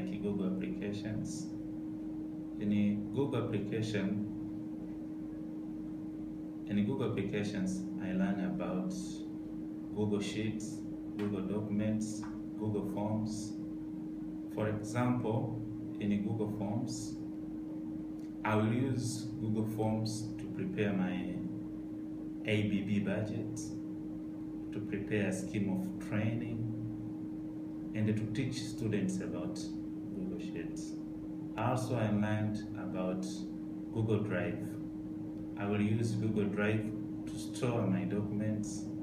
like Google applications. In Google applications, I learn about Google Sheets, Google Documents, Google Forms. For example, in Google Forms, I will use Google Forms to prepare my ABB budget, to prepare a scheme of training, and to teach students about Google Sheets. Also, I learned about Google Drive. I will use Google Drive to store my documents,